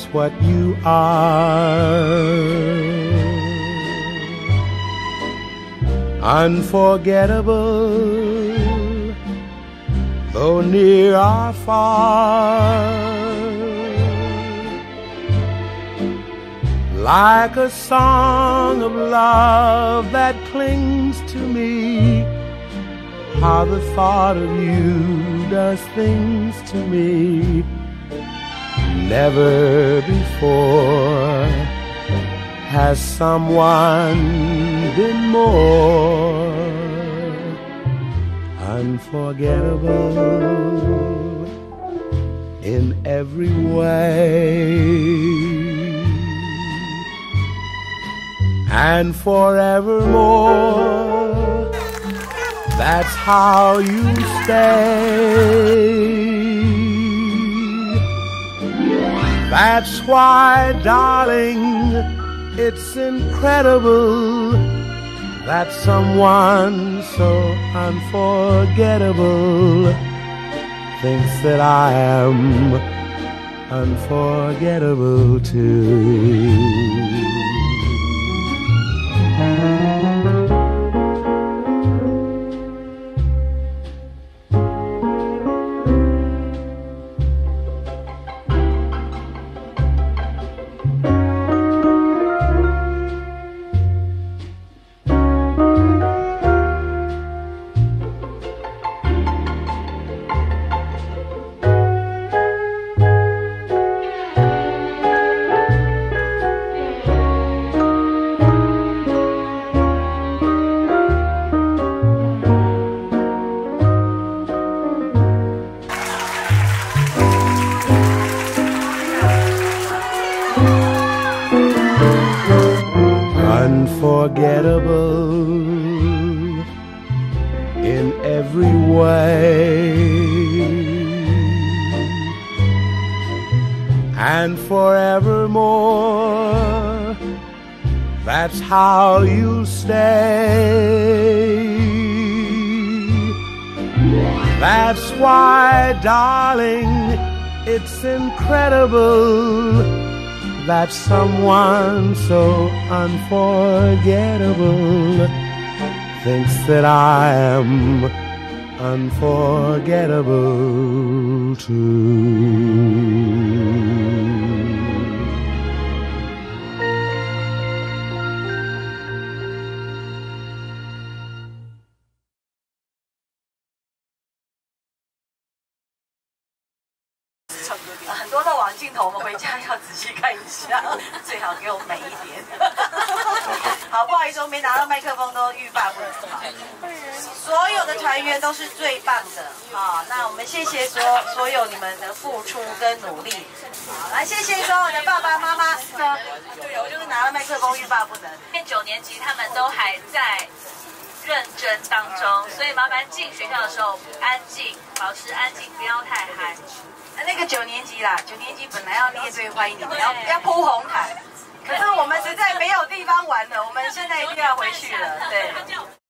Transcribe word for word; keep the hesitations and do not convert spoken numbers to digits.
That's what you are. Unforgettable, though near or far, like a song of love that clings to me. How the thought of you does things to me. Never before has someone been more unforgettable in every way, and forevermore. That's how you stay. That's why, darling, it's incredible that someone so unforgettable thinks that I am unforgettable too. Unforgettable in every way, and forevermore. That's how you stay. That's why, darling, it's incredible that someone so unforgettable thinks that I am unforgettable too. 很多漏网镜头，我们回家要仔细看一下，最好给我美一点。好，不好意思，我没拿到麦克风，都欲罢不能。所有的团员都是最棒的啊！那我们谢谢所所有你们的付出跟努力。好，来谢谢所有的爸爸妈妈。对，我就是拿了麦克风，欲罢不能。 九年级他们都还在认真当中，所以麻烦进学校的时候安静，保持安静，不要太嗨。 那个九年级啦，九年级本来要列队欢迎你们，要要铺红毯，可是我们实在没有地方玩了，我们现在一定要回去了，对。